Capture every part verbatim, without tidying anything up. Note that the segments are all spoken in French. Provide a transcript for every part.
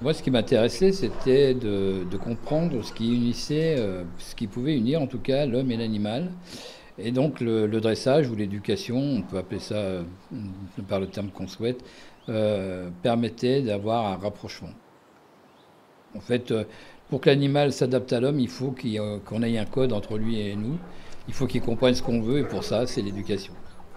Moi, ce qui m'intéressait, c'était de, de comprendre ce qui unissait, euh, ce qui pouvait unir en tout cas l'homme et l'animal. Et donc le, le dressage ou l'éducation, on peut appeler ça euh, par le terme qu'on souhaite, euh, permettait d'avoir un rapprochement. En fait, euh, pour que l'animal s'adapte à l'homme, il faut qu'il y ait, euh, qu'on ait un code entre lui et nous. Il faut qu'il comprenne ce qu'on veut et pour ça, c'est l'éducation.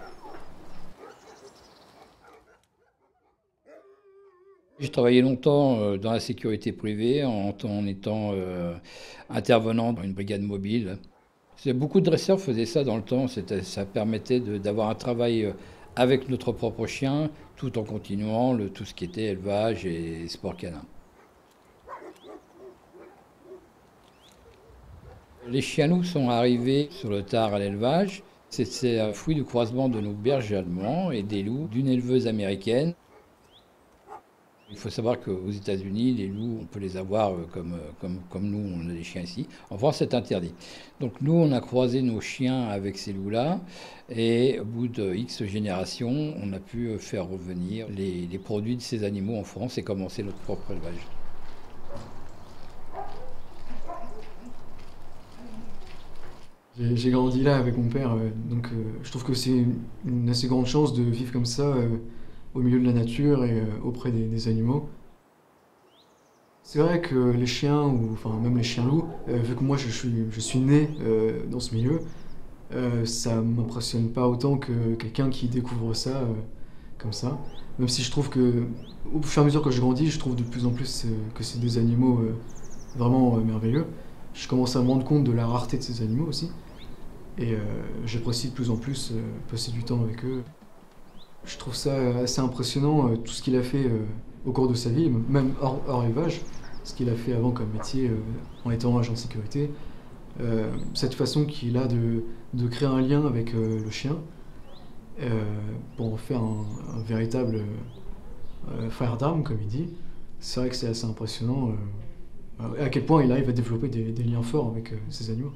J'ai travaillé longtemps euh, dans la sécurité privée en, en étant euh, intervenant dans une brigade mobile. C'est- Beaucoup de dresseurs faisaient ça dans le temps. C'était- Ça permettait de- d'avoir un travail euh, avec notre propre chien tout en continuant le, tout ce qui était élevage et sport canin. Les chiens loups sont arrivés sur le tard à l'élevage. C'est c'est un fruit du croisement de nos bergers allemands et des loups d'une éleveuse américaine. Il faut savoir qu'aux États-Unis, les loups, on peut les avoir euh, comme, euh, comme, comme nous, on a des chiens ici. En France, c'est interdit. Donc nous, on a croisé nos chiens avec ces loups-là. Et au bout de X générations, on a pu euh, faire revenir les, les produits de ces animaux en France et commencer notre propre élevage. J'ai j'ai grandi là avec mon père, euh, donc euh, je trouve que c'est une, une assez grande chance de vivre comme ça, euh, au milieu de la nature et euh, auprès des, des animaux. C'est vrai que les chiens, ou enfin même les chiens loups, euh, vu que moi je suis, je suis né euh, dans ce milieu, euh, ça m'impressionne pas autant que quelqu'un qui découvre ça euh, comme ça. Même si je trouve que, au fur et à mesure que je grandis, je trouve de plus en plus euh, que c'est des animaux euh, vraiment euh, merveilleux. Je commence à me rendre compte de la rareté de ces animaux aussi. Et euh, j'apprécie de plus en plus euh, passer du temps avec eux. Je trouve ça assez impressionnant, euh, tout ce qu'il a fait euh, au cours de sa vie, même hors, hors élevage, ce qu'il a fait avant comme métier euh, en étant agent de sécurité. Euh, cette façon qu'il a de, de créer un lien avec euh, le chien euh, pour en faire un, un véritable euh, frère d'armes, comme il dit. C'est vrai que c'est assez impressionnant euh, à quel point il arrive à développer des, des liens forts avec euh, ses animaux.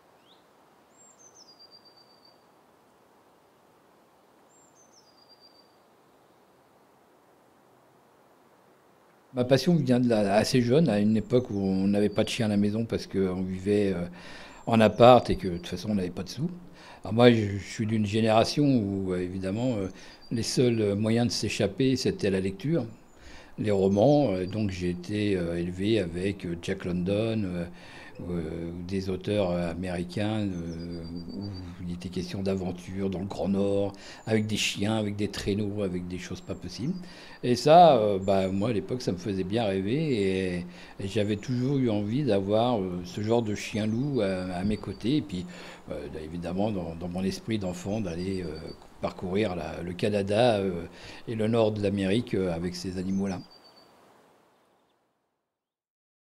Ma passion vient de là, assez jeune, à une époque où on n'avait pas de chien à la maison parce qu'on vivait euh, en appart et que de toute façon on n'avait pas de sous. Alors moi, je, je suis d'une génération où euh, évidemment euh, les seuls moyens de s'échapper, c'était la lecture, les romans. Euh, donc j'ai été euh, élevé avec euh, Jack London, euh, euh, ou des auteurs euh, américains euh, où il était question d'aventure dans le Grand Nord, avec des chiens, avec des traîneaux, avec des choses pas possibles. Et ça, euh, bah, moi à l'époque, ça me faisait bien rêver et, et j'avais toujours eu envie d'avoir euh, ce genre de chien-loup à, à mes côtés. Et puis, euh, évidemment, dans, dans mon esprit d'enfant, d'aller euh, parcourir la- le Canada euh, et le nord de l'Amérique euh, avec ces animaux-là.